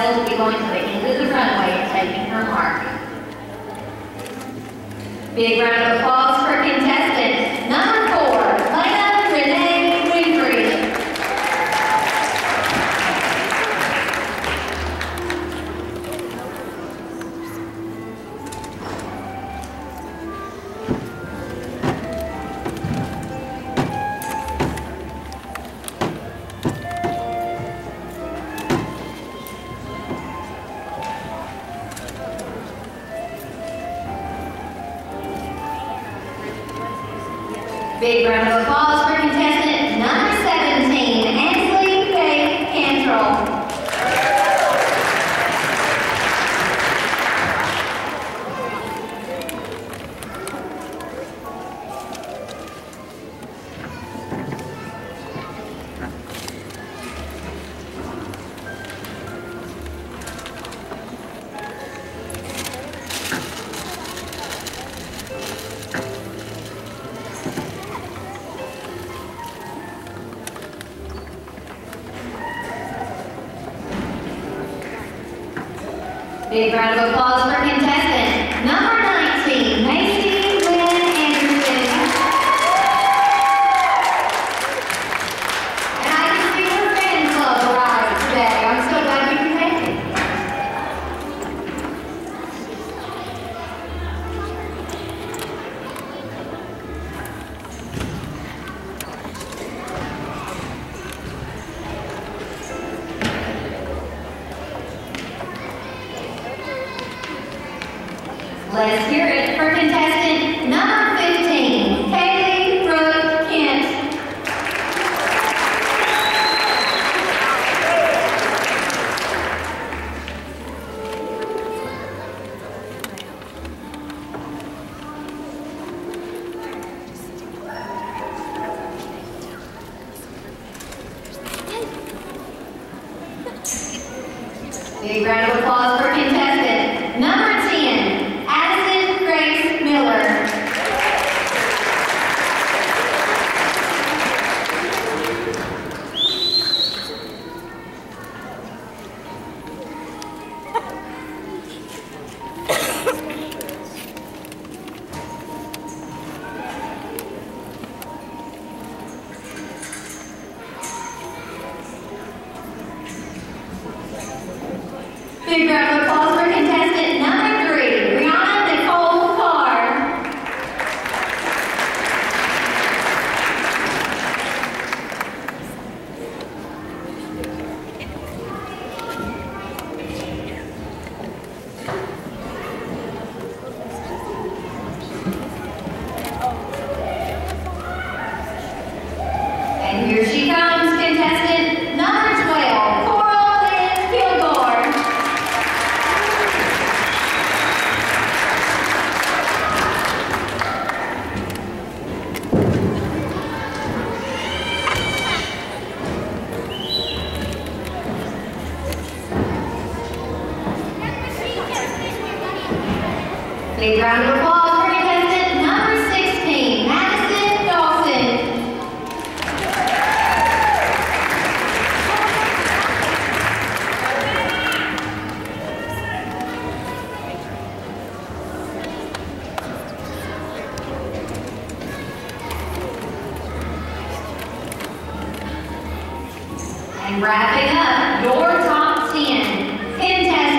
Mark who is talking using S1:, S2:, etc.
S1: Rebel will be going to the end of the runway and taking her mark. Big round of applause for contestant number 4, Lena Renee Winfrey. Big round of applause for contestant number 17, Ansley Faye Cantrell. Big round of applause for contestant number 19, Macy Lynn Anderson. And I can see her fan club arrived today. I'm so glad you can make it. Let's hear it for contestant number 15, Kaylee Brooke Kent. Big round of applause for contestant number 10, Addison Grace Miller. Big round of applause for contestant number 3, Brianna Nicole Carr. And here she comes, contestant number 12, Coral Lynn Kilgore. Big round of applause for contestant number 16, Madison Dawson. And wrapping up your top 10, contestant